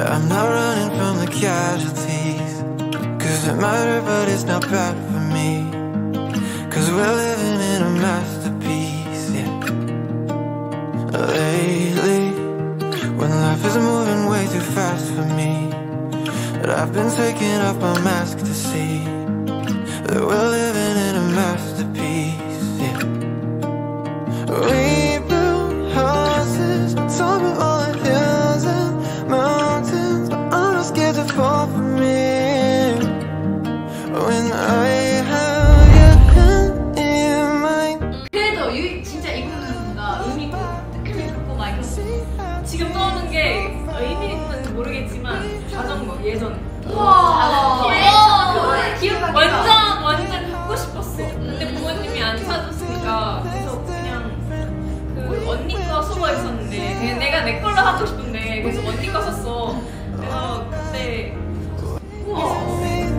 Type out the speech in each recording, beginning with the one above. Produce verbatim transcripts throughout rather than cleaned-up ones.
I'm not running from the casualties, cause it matter but it's not bad for me, cause we're living in a masterpiece, yeah. Lately, when life is moving way too fast for me, but I've been taking off my mask to see that we're living in a masterpiece, yeah. We built houses on top of all the hills and mountains, but I'm not scared to fall from it. When I have your hand in mine. 그래도 유, 진짜 이거는 뭔가 의미 있고 특별히 그렇고 막 이런 지금 떠오는 게 의미 있는지 모르겠지만 자전거 예전. 우와. 기억 완전 완전 갖고 싶었어. 근데 부모님이 안 사줬으니까 그래서 그냥 그 언니 거 쓰고 있었는데 그냥 내가 내 걸로 하고 싶은데 그래서 언니 거 썼어. 그래서 그때 우와.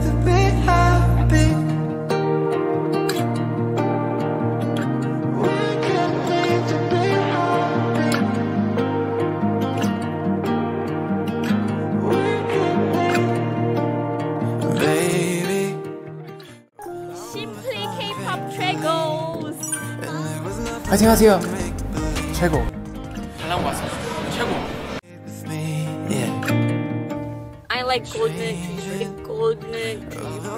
파이팅 하세요. 최고. 달랑 왔어. 최고. I like golden retriever. Golden retriever.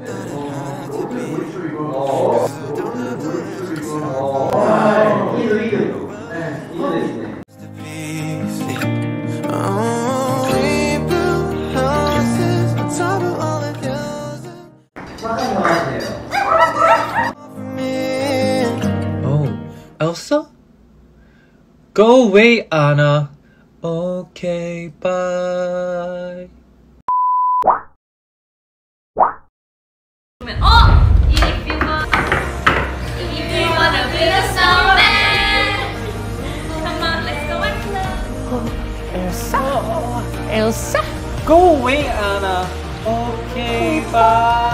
Elsa? Go away, Anna. Okay, bye. Oh! If you want, if you wanna be a snowman, come on, let's go and play. Elsa? Elsa? Go away, Anna. Okay, bye.